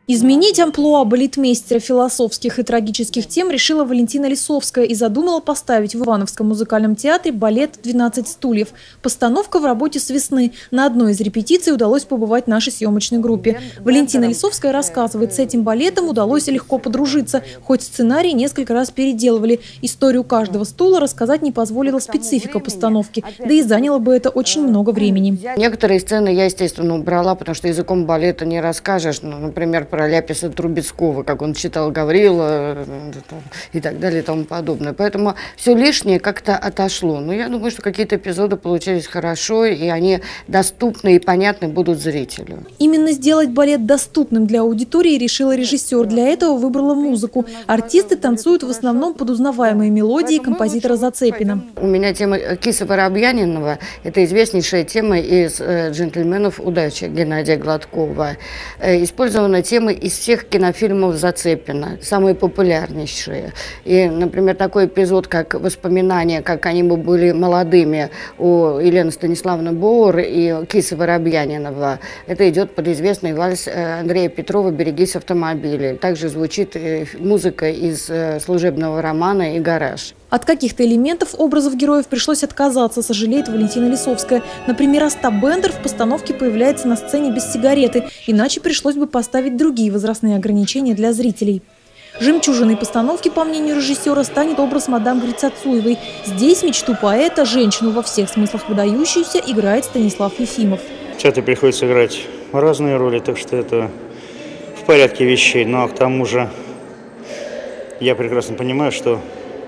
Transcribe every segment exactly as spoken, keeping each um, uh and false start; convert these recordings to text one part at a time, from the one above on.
Изменить амплуа балетмейстера философских и трагических тем решила Валентина Лисовская и задумала поставить в Ивановском музыкальном театре балет «двенадцать стульев». Постановка в работе с весны. На одной из репетиций удалось побывать нашей съемочной группе. Валентина Лисовская рассказывает, с этим балетом удалось легко подружиться, хоть сценарий несколько раз переделывали. Историю каждого стула рассказать не позволила специфика постановки, да и заняло бы это очень много времени. Некоторые сцены я, естественно, убрала, потому что языком балета не расскажешь. Ну, например, про Ляписа Трубецкого, как он читал Гаврила и так далее и тому подобное. Поэтому все лишнее как-то отошло. Но я думаю, что какие-то эпизоды получились хорошо, и они доступны и понятны будут зрителю. Именно сделать балет доступным для аудитории решила режиссер. Для этого выбрала музыку. Артисты танцуют в основном под узнаваемые мелодии композитора Зацепина. У меня тема Киса Воробьянинова. Это известнейшая тема из «Джентльменов удачи» Геннадия Гладкова. Использована тема из всех кинофильмов Зацепина, самые популярнейшие. И, например, такой эпизод, как воспоминания, как они бы были молодыми у Елены Станиславовны Боуэр и Кисы Воробьянинова. Это идет под известный вальс Андрея Петрова «Берегись автомобиля». Также звучит музыка из служебного романа «И гараж». От каких-то элементов образов героев пришлось отказаться, сожалеет Валентина Лисовская. Например, Остап Бендер в постановке появляется на сцене без сигареты, иначе пришлось бы поставить другие возрастные ограничения для зрителей. Жемчужиной постановки, по мнению режиссера, станет образ мадам Грицацуевой. Здесь мечту поэта, женщину во всех смыслах выдающуюся, играет Станислав Ефимов. В театре приходится играть разные роли, так что это в порядке вещей. Но к тому же я прекрасно понимаю, что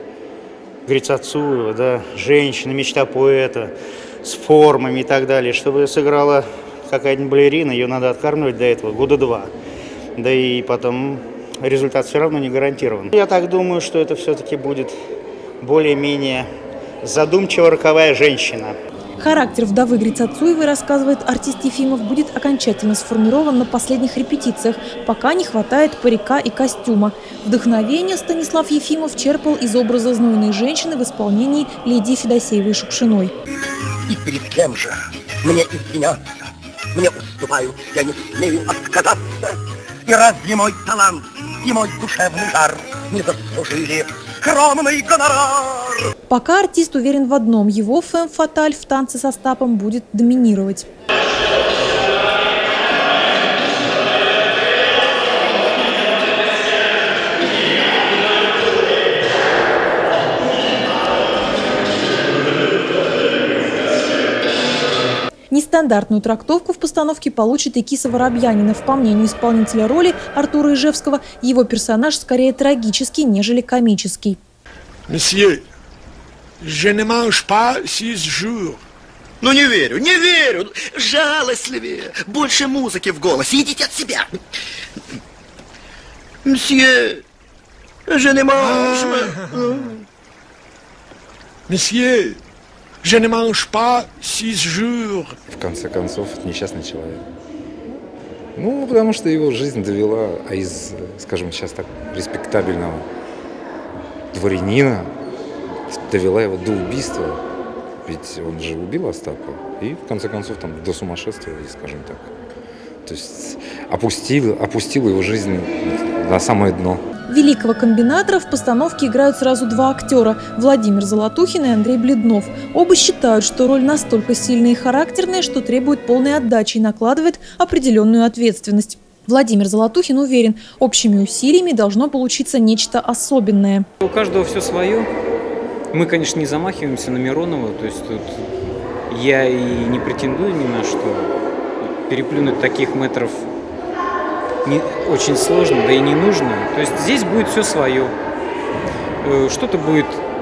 Грицацуева, да, женщина, мечта поэта, с формами и так далее. Чтобы сыграла какая-нибудь балерина, ее надо откармливать до этого года два. Да и потом результат все равно не гарантирован. Я так думаю, что это все-таки будет более-менее задумчивая роковая женщина. Характер вдовы Грицацуевой, рассказывает артист Ефимов, будет окончательно сформирован на последних репетициях, пока не хватает парика и костюма. Вдохновение Станислав Ефимов черпал из образа знойной женщины в исполнении Лидии Федосеевой-Шукшиной. И перед кем же мне извиняться? Мне уступают, я не смею отказаться. И разве мой талант и мой душевный жар не заслужили скромный гонорар? Пока артист уверен в одном – его фemme-фаталь в танце с Остапом будет доминировать. Нестандартную трактовку в постановке получит и Киса Воробьянинов. По мнению исполнителя роли Артура Ижевского, его персонаж скорее трагический, нежели комический. Месье, je ne mange pas six jours. Ну не верю, не верю. Жалостливее, больше музыки в голосе. Идите от себя. Месье, je ne mange. Месье, je ne mange pas six jours. В конце концов, несчастный человек. Ну, потому что его жизнь довела, а из, скажем, сейчас так, респектабельного дворянина довела его до убийства. Ведь он же убил Остапа. И, в конце концов, там, до сумасшествия, скажем так. То есть опустил, опустил его жизнь на самое дно. Великого комбинатора в постановке играют сразу два актера – Владимир Золотухин и Андрей Бледнов. Оба считают, что роль настолько сильная и характерная, что требует полной отдачи и накладывает определенную ответственность. Владимир Золотухин уверен, общими усилиями должно получиться нечто особенное. У каждого все свое. Мы, конечно, не замахиваемся на Миронова, то есть тут я и не претендую ни на что. Переплюнуть таких мэтров не, очень сложно, да и не нужно. То есть здесь будет все свое. Что-то будет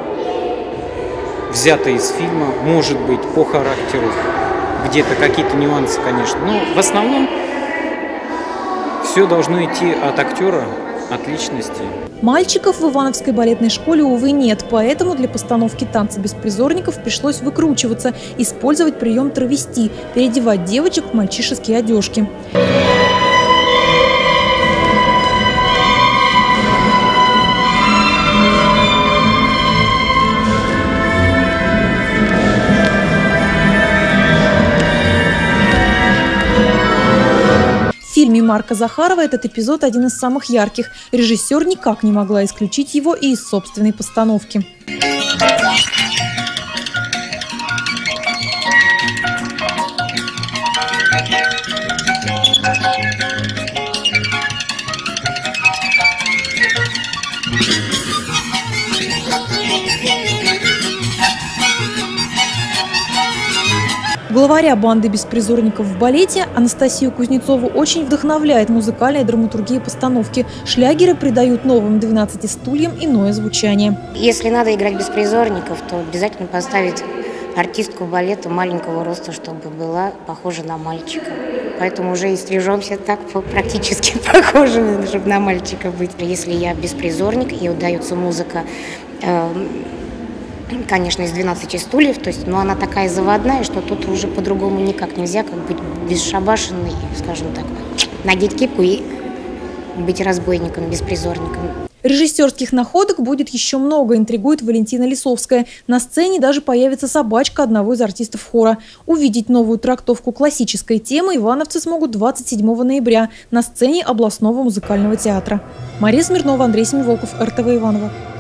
взято из фильма, может быть, по характеру. Где-то какие-то нюансы, конечно. Но в основном все должно идти от актера, от личности. Мальчиков в Ивановской балетной школе, увы, нет. Поэтому для постановки «Танца беспризорников» пришлось выкручиваться, использовать прием травести, переодевать девочек в мальчишеские одежки. В фильме Марка Захарова этот эпизод один из самых ярких. Режиссер никак не могла исключить его и из собственной постановки. Главаря банды беспризорников в балете Анастасию Кузнецову очень вдохновляет музыкальная драматургия постановки. Шлягеры придают новым двенадцати стульям иное звучание. Если надо играть беспризорников, то обязательно поставить артистку балета маленького роста, чтобы была похожа на мальчика. Поэтому уже и стрижемся так практически похожими, чтобы на мальчика быть. Если я беспризорник и удается музыка, э конечно, из двенадцати стульев, то есть, но она такая заводная, что тут уже по-другому никак нельзя, как быть бесшабашенной, скажем так, надеть кепку и быть разбойником, беспризорником. Режиссерских находок будет еще много, интригует Валентина Лисовская. На сцене даже появится собачка одного из артистов хора. Увидеть новую трактовку классической темы ивановцы смогут двадцать седьмого ноября на сцене областного музыкального театра. Мария Смирнова, Андрей Семиволков, эр тэ вэ Иваново.